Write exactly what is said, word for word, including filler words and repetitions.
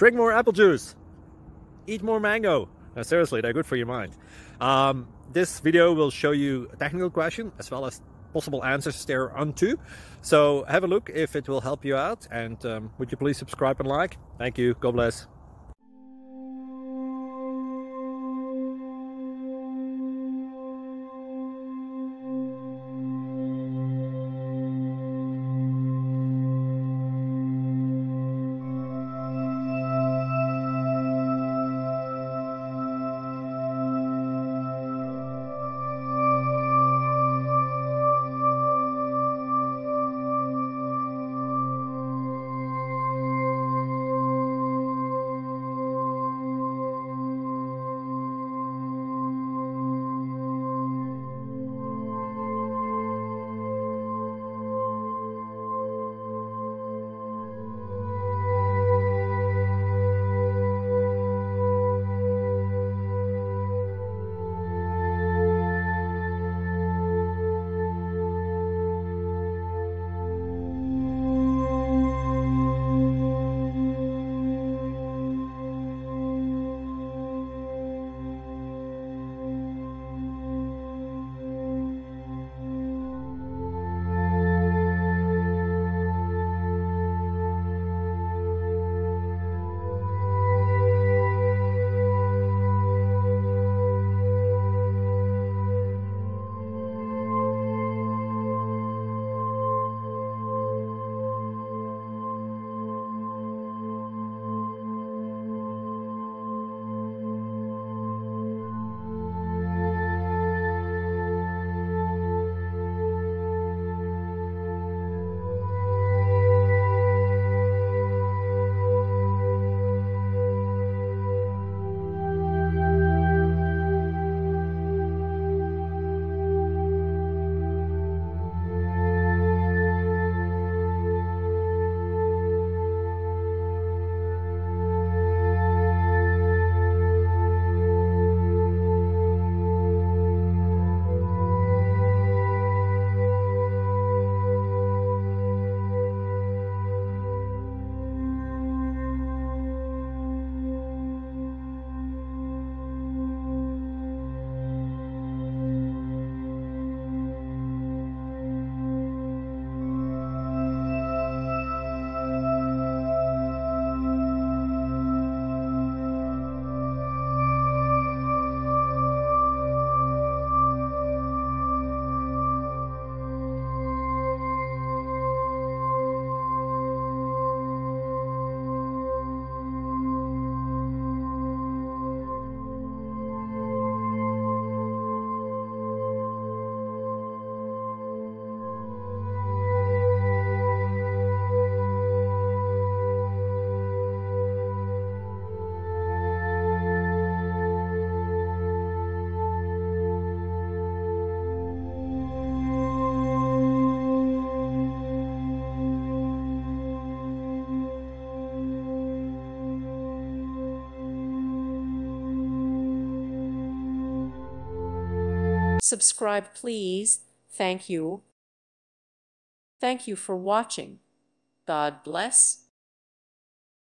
drink more apple juice, eat more mango. No, seriously, they're good for your mind. Um, this video will show you a technical question as well as possible answers thereunto. So have a look if it will help you out, and um, would you please subscribe and like? Thank you. God bless. Subscribe, please. Thank you. Thank you for watching. God bless.